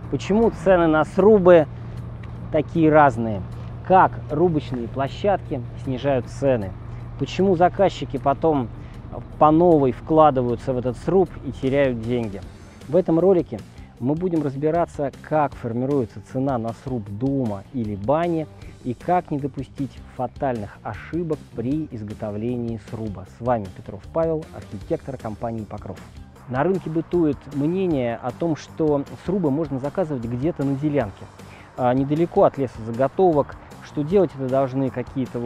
Почему цены на срубы такие разные? Как рубочные площадки снижают цены? Почему заказчики потом по новой вкладываются в этот сруб и теряют деньги? В этом ролике мы будем разбираться, как формируется цена на сруб дома или бани и как не допустить фатальных ошибок при изготовлении сруба. С вами Петров Павел, архитектор компании Покров. На рынке бытует мнение о том, что срубы можно заказывать где-то на делянке, недалеко от лесозаготовок, что делать это должны какие-то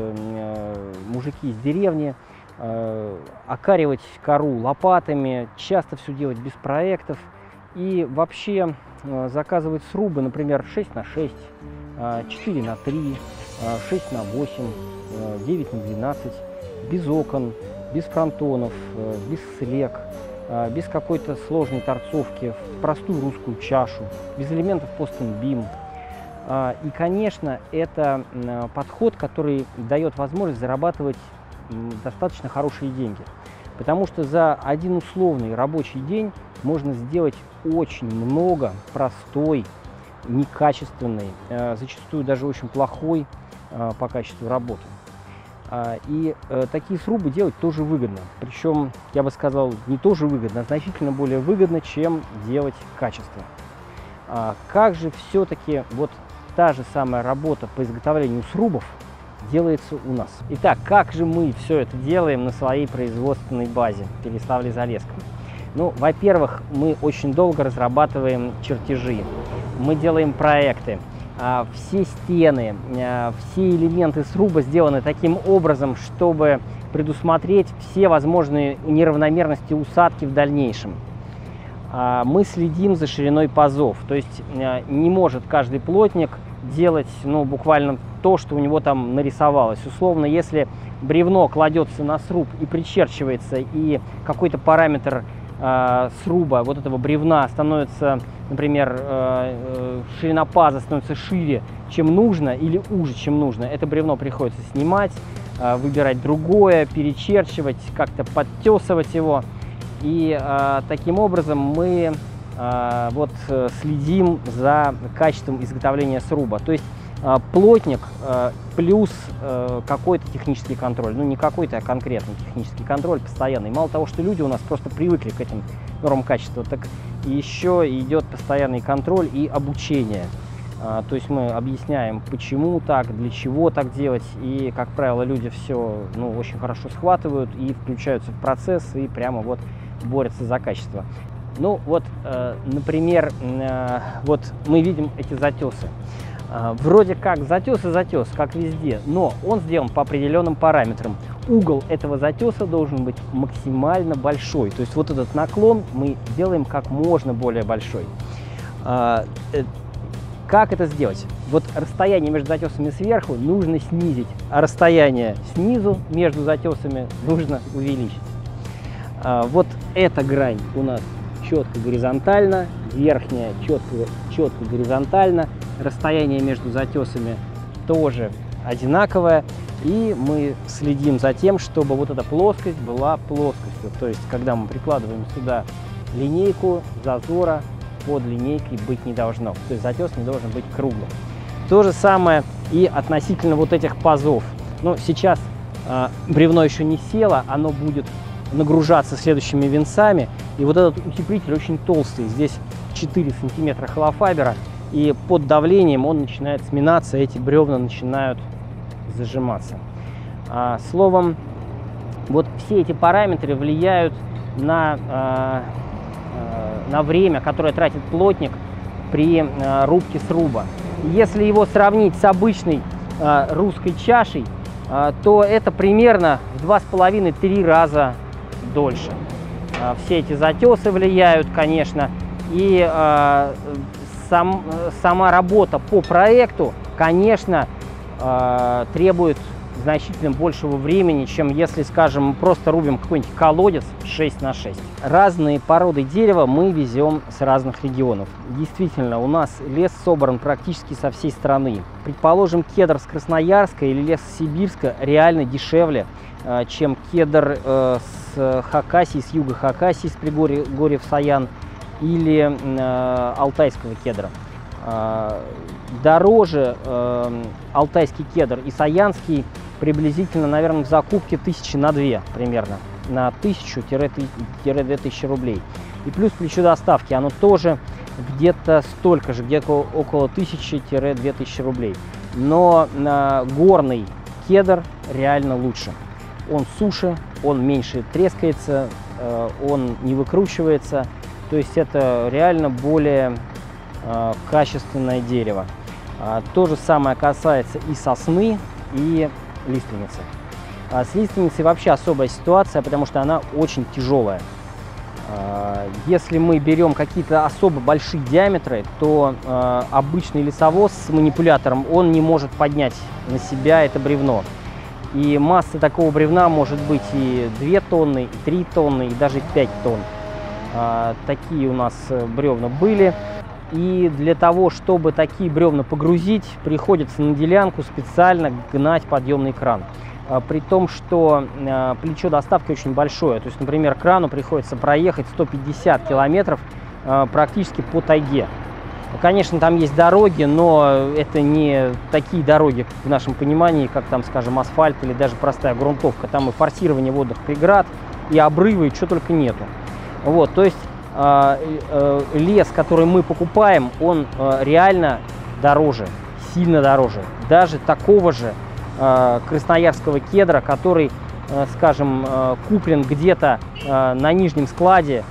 мужики из деревни, окаривать кору лопатами, часто все делать без проектов и вообще заказывать срубы, например, 6 на 6, 4 на 3, 6 на 8, 9 на 12, без окон, без фронтонов, без слег, без какой-то сложной торцовки, в простую русскую чашу, без элементов пост-ин-бим. И, конечно, это подход, который дает возможность зарабатывать достаточно хорошие деньги. Потому что за один условный рабочий день можно сделать очень много простой, некачественной, зачастую даже очень плохой по качеству работы. И такие срубы делать тоже выгодно. Причем, я бы сказал, не тоже выгодно, а значительно более выгодно, чем делать качественно. Как же все-таки вот та же самая работа по изготовлению срубов делается у нас? Итак, как же мы все это делаем на своей производственной базе в Переславле-Залесском? Ну, во-первых, мы очень долго разрабатываем чертежи, мы делаем проекты. Все стены, все элементы сруба сделаны таким образом, чтобы предусмотреть все возможные неравномерности усадки в дальнейшем. Мы следим за шириной пазов, то есть не может каждый плотник делать буквально то, что у него там нарисовалось. Условно, если бревно кладется на сруб и причерчивается, и какой-то параметр сруба, вот этого бревна, становится, например, ширина паза становится шире, чем нужно, или уже, чем нужно, это бревно приходится снимать, выбирать другое, перечерчивать, как-то подтесывать его. И таким образом мы следим за качеством изготовления сруба. То есть плотник плюс какой-то технический контроль. Ну, не какой-то, а конкретный технический контроль постоянный. Мало того, что люди у нас просто привыкли к этим нормам качества, так еще идет постоянный контроль и обучение. То есть мы объясняем, почему так, для чего так делать. И, как правило, люди все очень хорошо схватывают и включаются в процесс, и прямо борются за качество. Например, мы видим эти затесы. Вроде как затес, как везде, но он сделан по определенным параметрам. Угол этого затеса должен быть максимально большой. То есть вот этот наклон мы делаем как можно более большой. Как это сделать? Вот расстояние между затесами сверху нужно снизить, а расстояние снизу между затесами нужно увеличить. Вот эта грань у нас четко горизонтально, верхняя четко горизонтально, расстояние между затесами тоже одинаковое, и мы следим за тем, чтобы вот эта плоскость была плоскостью. То есть, когда мы прикладываем сюда линейку, зазора под линейкой быть не должно. То есть затес не должен быть круглым. То же самое и относительно вот этих пазов. Но сейчас бревно еще не село, оно будет нагружаться следующими венцами. И вот этот утеплитель очень толстый. Здесь 4 сантиметра холофабера. И под давлением он начинает сминаться, эти бревна начинают зажиматься. Словом, вот все эти параметры влияют на время, которое тратит плотник при рубке сруба. Если его сравнить с обычной русской чашей, то это примерно в 2,5–3 раза дольше. Все эти затесы влияют, конечно, и сама работа по проекту, конечно, требует значительно большего времени, чем если, скажем, просто рубим какой-нибудь колодец 6 на 6. Разные породы дерева мы везем с разных регионов. Действительно, у нас лес собран практически со всей страны. Предположим, кедр с Красноярска или лес с Сибирска реально дешевле, чем кедр с Хакасии, с юга Хакасии, с Пригорьев Саян или алтайского кедра. Дороже алтайский кедр и саянский приблизительно, наверное, в закупке 1000 на 2 примерно, на 1000-2000 рублей. И плюс плечо доставки, оно тоже где-то столько же, где-то около 1000-2000 рублей. Но горный кедр реально лучше. Он суше, он меньше трескается, он не выкручивается. То есть это реально более качественное дерево. То же самое касается и сосны, и лиственницы. С лиственницей вообще особая ситуация, потому что она очень тяжелая. Если мы берем какие-то особо большие диаметры, то обычный лесовоз с манипулятором, он не может поднять на себя это бревно. И масса такого бревна может быть и 2 тонны, и 3 тонны, и даже 5 тонн. Такие у нас бревна были. И для того, чтобы такие бревна погрузить, приходится на делянку специально гнать подъемный кран. При том, что плечо доставки очень большое. То есть, например, крану приходится проехать 150 километров практически по тайге. Конечно, там есть дороги, но это не такие дороги в нашем понимании, как там, скажем, асфальт или даже простая грунтовка. Там и форсирование водных преград, и обрывы, и что только нету. Вот, то есть лес, который мы покупаем, он реально дороже, сильно дороже. Даже такого же красноярского кедра, который, скажем, куплен где-то на нижнем складе,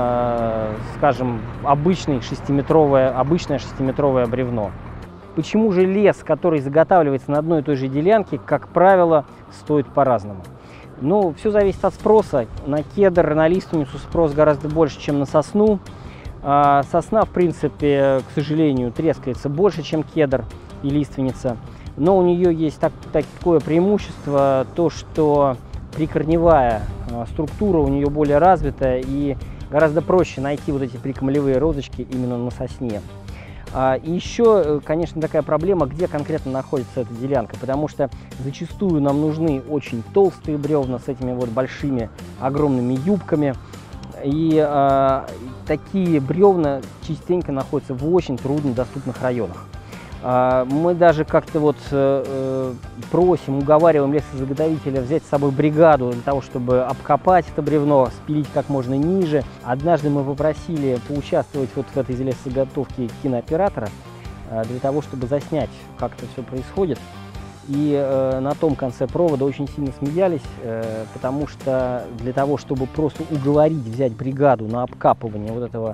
скажем, обычное 6-метровое бревно. Почему же лес, который заготавливается на одной и той же делянке, как правило, стоит по-разному? Ну, все зависит от спроса. На кедр, на лиственницу спрос гораздо больше, чем на сосну. Сосна, в принципе, к сожалению, трескается больше, чем кедр и лиственница. Но у нее есть такое преимущество, то, что прикорневая структура у нее более развитая, и гораздо проще найти вот эти прикомлевые розочки именно на сосне. И еще, конечно, такая проблема, где конкретно находится эта делянка, потому что зачастую нам нужны очень толстые бревна с этими вот большими, огромными юбками. И такие бревна частенько находятся в очень труднодоступных районах. Мы даже как-то вот просим, уговариваем лесозаготовителя взять с собой бригаду для того, чтобы обкопать это бревно, спилить как можно ниже. Однажды мы попросили поучаствовать вот в этой лесозаготовке кинооператора для того, чтобы заснять, как это все происходит. И на том конце провода очень сильно смеялись, потому что для того, чтобы просто уговорить взять бригаду на обкапывание вот этого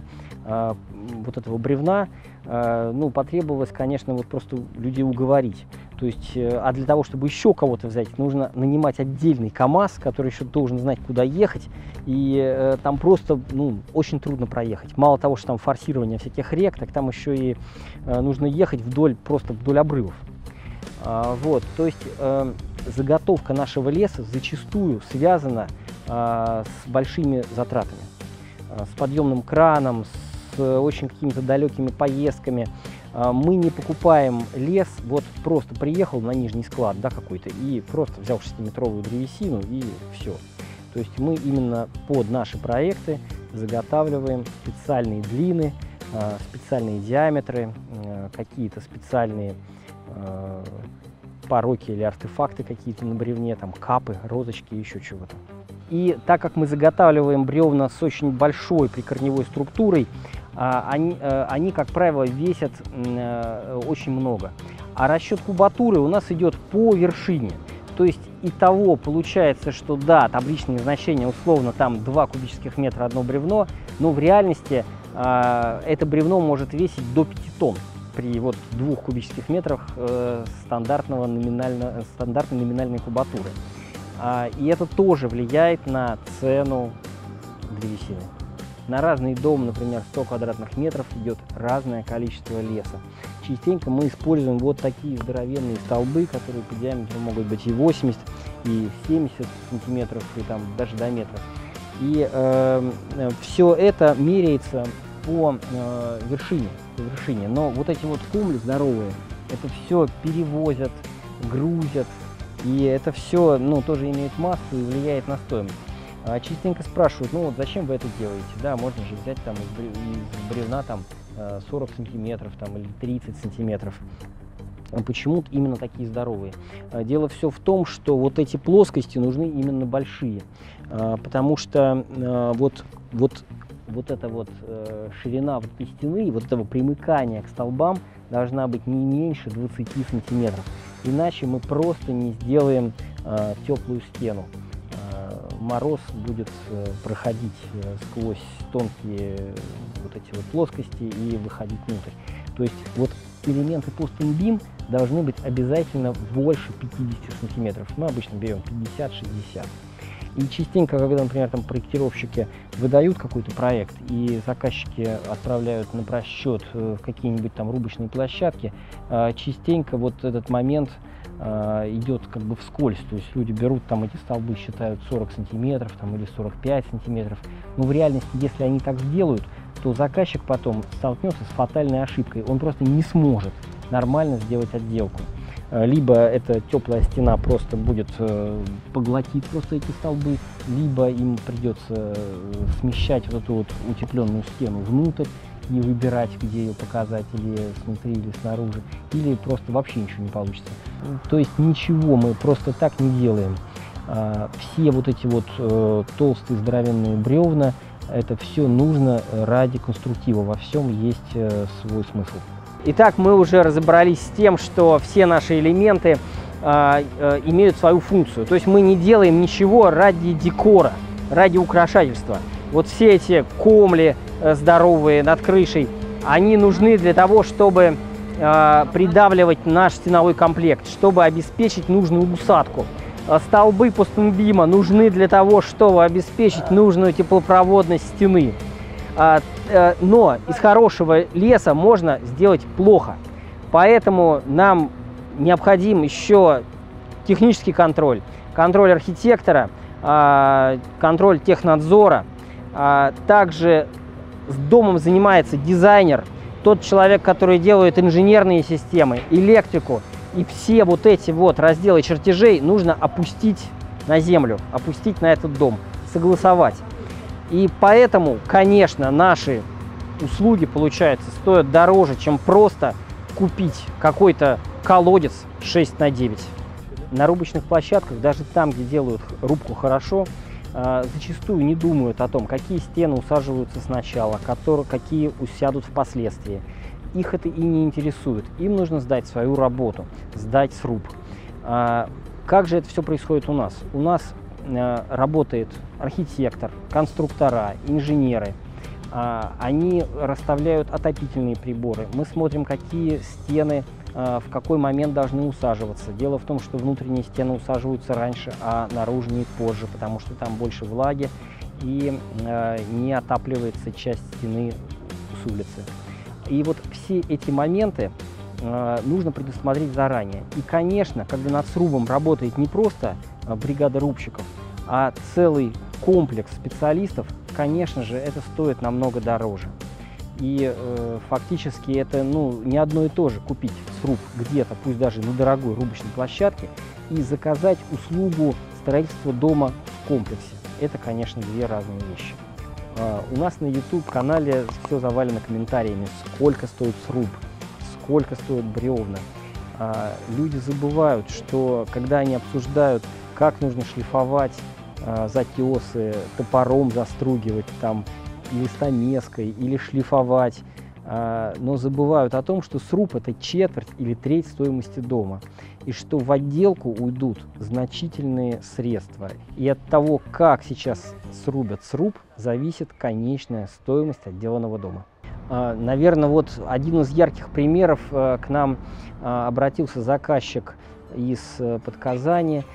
бревна, ну, потребовалось, конечно, вот просто людей уговорить. То есть, а для того, чтобы еще кого-то взять, нужно нанимать отдельный КАМАЗ, который еще должен знать, куда ехать. И там просто, ну, очень трудно проехать. Мало того, что там форсирование всяких рек, так там еще и нужно ехать просто вдоль обрывов. Вот, то есть заготовка нашего леса зачастую связана с большими затратами, с подъемным краном, с очень какими-то далекими поездками. Мы не покупаем лес, вот просто приехал на нижний склад, да, какой-то, и просто взял 6-метровую древесину и все. То есть мы именно под наши проекты заготавливаем специальные длины, специальные диаметры, какие-то специальные пороки или артефакты какие-то на бревне, там капы, розочки, еще чего-то. И так как мы заготавливаем бревна с очень большой прикорневой структурой, они, как правило, весят очень много. А расчет кубатуры у нас идет по вершине. То есть итого получается, что да, табличные значения условно там 2 кубических метра одно бревно, но в реальности это бревно может весить до 5 тонн при вот 2 кубических метрах стандартной номинальной кубатуры. И это тоже влияет на цену древесины. На разный дом, например, 100 квадратных метров, идет разное количество леса. Частенько мы используем вот такие здоровенные столбы, которые по диаметру могут быть и 80, и 70 сантиметров, и там даже до метра. И все это меряется по вершине. Но вот эти вот кумли здоровые, это все перевозят, грузят, и это все, ну, тоже имеет массу и влияет на стоимость. Частенько спрашивают, ну вот зачем вы это делаете? Да, можно же взять там из бревна там 40 сантиметров там, или 30 сантиметров. Почему именно такие здоровые? Дело все в том, что вот эти плоскости нужны именно большие, потому что вот эта вот ширина вот этой стены, вот этого примыкания к столбам должна быть не меньше 20 сантиметров. Иначе мы просто не сделаем теплую стену. Мороз будет проходить сквозь тонкие вот эти вот плоскости и выходить внутрь. То есть вот элементы post-in-beam должны быть обязательно больше 50 сантиметров. Мы обычно берем 50-60. И частенько, когда, например, там проектировщики выдают какой-то проект и заказчики отправляют на просчет в какие-нибудь там рубочные площадки, частенько вот этот момент идет как бы вскользь. То есть люди берут там эти столбы, считают 40 сантиметров там, или 45 сантиметров. Но в реальности, если они так сделают, то заказчик потом столкнется с фатальной ошибкой. Он просто не сможет нормально сделать отделку. Либо эта теплая стена просто будет поглотить просто эти столбы, либо им придется смещать вот эту вот утепленную стену внутрь и выбирать, где ее показать, или снутри, или снаружи, или просто вообще ничего не получится. То есть ничего мы просто так не делаем. Все вот эти вот толстые здоровенные бревна, это все нужно ради конструктива, во всем есть свой смысл. Итак, мы уже разобрались с тем, что все наши элементы имеют свою функцию. То есть мы не делаем ничего ради декора, ради украшательства. Вот все эти комли здоровые над крышей, они нужны для того, чтобы придавливать наш стеновой комплект, чтобы обеспечить нужную усадку. Столбы post-in-beam нужны для того, чтобы обеспечить нужную теплопроводность стены. Но из хорошего леса можно сделать плохо. Поэтому нам необходим еще технический контроль, контроль архитектора, контроль технадзора. Также с домом занимается дизайнер, тот человек, который делает инженерные системы, электрику. И все вот эти вот разделы чертежей нужно опустить на землю, опустить на этот дом, согласовать. И поэтому, конечно, наши услуги, получается, стоят дороже, чем просто купить какой-то колодец 6×9. На рубочных площадках, даже там, где делают рубку хорошо, зачастую не думают о том, какие стены усаживаются сначала, какие усядут впоследствии. Их это и не интересует. Им нужно сдать свою работу, сдать сруб. Как же это все происходит у нас? У нас работает архитектор, конструктора, инженеры. Они расставляют отопительные приборы. Мы смотрим, какие стены в какой момент должны усаживаться. Дело в том, что внутренние стены усаживаются раньше, а наружные позже, потому что там больше влаги и не отапливается часть стены с улицы. И вот все эти моменты нужно предусмотреть заранее. И, конечно, когда над срубом работает не просто бригада рубщиков, а целый комплекс специалистов, конечно же, это стоит намного дороже. И фактически это не одно и то же купить сруб где-то, пусть даже на дорогой рубочной площадке, и заказать услугу строительства дома в комплексе. Это, конечно, две разные вещи. У нас на YouTube-канале все завалено комментариями, сколько стоит сруб, сколько стоят бревна. Люди забывают, что когда они обсуждают, как нужно шлифовать затесы, топором застругивать, там, или стамеской, или шлифовать, но забывают о том, что сруб – это четверть или треть стоимости дома, и что в отделку уйдут значительные средства. И от того, как сейчас срубят сруб, зависит конечная стоимость отделанного дома. Наверное, вот один из ярких примеров. К нам обратился заказчик из-под Казани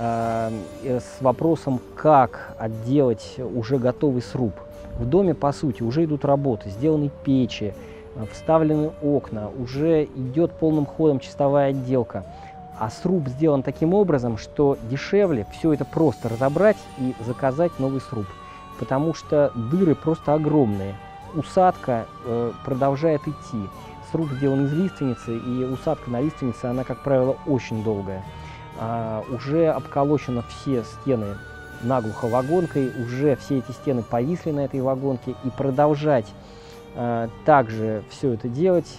с вопросом, как отделать уже готовый сруб. В доме, по сути, уже идут работы, сделаны печи, вставлены окна, уже идет полным ходом чистовая отделка. А сруб сделан таким образом, что дешевле все это просто разобрать и заказать новый сруб, потому что дыры просто огромные. Усадка продолжает идти. Сруб сделан из лиственницы, и усадка на лиственнице, она, как правило, очень долгая. Уже обколочено все стены наглухо вагонкой, уже все эти стены повисли на этой вагонке, и продолжать также все это делать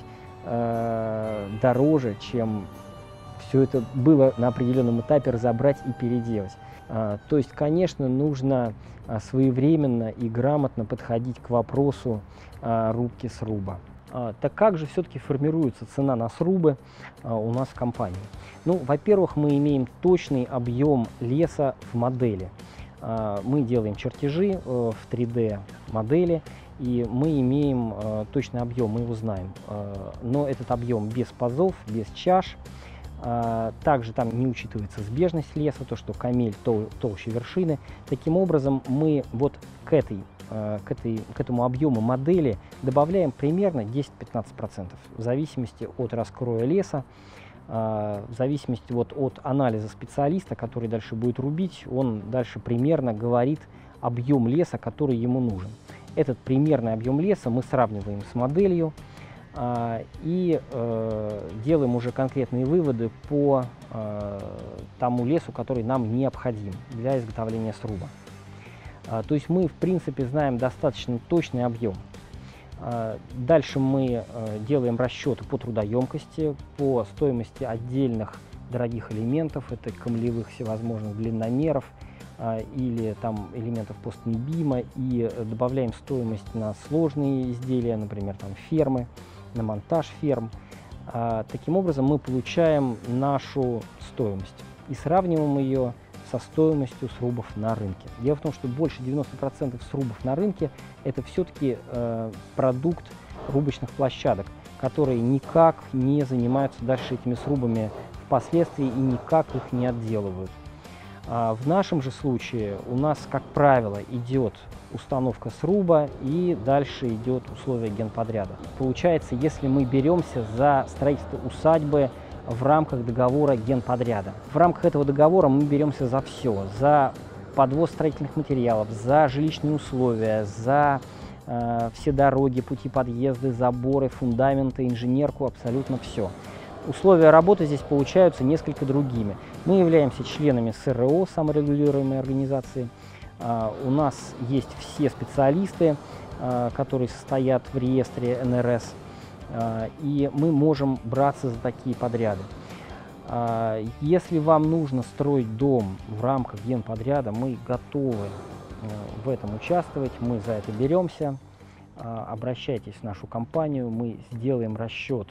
дороже, чем все это было на определенном этапе разобрать и переделать. То есть, конечно, нужно своевременно и грамотно подходить к вопросу рубки сруба. Так как же все-таки формируется цена на срубы у нас в компании? Ну, во-первых, мы имеем точный объем леса в модели. Мы делаем чертежи в 3D модели, и мы имеем точный объем, мы его знаем. Но этот объем без пазов, без чаш. Также там не учитывается сбежность леса, то, что камель толще вершины. Таким образом, мы вот к этому объему модели добавляем примерно 10-15%, в зависимости от раскроя леса, в зависимости вот от анализа специалиста, который дальше будет рубить, он дальше примерно говорит объем леса, который ему нужен. Этот примерный объем леса мы сравниваем с моделью и делаем уже конкретные выводы по тому лесу, который нам необходим для изготовления сруба. То есть мы, в принципе, знаем достаточно точный объем. Дальше мы делаем расчеты по трудоемкости, по стоимости отдельных дорогих элементов, это камлевых всевозможных длинномеров или там элементов постнебима, и добавляем стоимость на сложные изделия, например, там фермы, на монтаж ферм. Таким образом мы получаем нашу стоимость и сравниваем ее со стоимостью срубов на рынке. Дело в том, что больше 90% срубов на рынке это все-таки продукт рубочных площадок, которые никак не занимаются дальше этими срубами впоследствии и никак их не отделывают. В нашем же случае у нас, как правило, идет установка сруба и дальше идет условие генподряда. Получается, если мы беремся за строительство усадьбы в рамках договора генподряда. В рамках этого договора мы беремся за все, за подвоз строительных материалов, за жилищные условия, за все дороги, пути подъезды, заборы, фундаменты, инженерку, абсолютно все. Условия работы здесь получаются несколько другими. Мы являемся членами СРО, саморегулируемой организации. У нас есть все специалисты, которые состоят в реестре НРС, и мы можем браться за такие подряды. Если вам нужно строить дом в рамках генподряда, мы готовы в этом участвовать, мы за это беремся. Обращайтесь в нашу компанию, мы сделаем расчет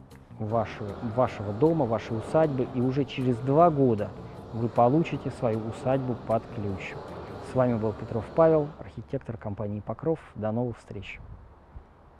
вашего дома, вашей усадьбы, и уже через 2 года вы получите свою усадьбу под ключ. С вами был Петров Павел, архитектор компании Покров. До новых встреч!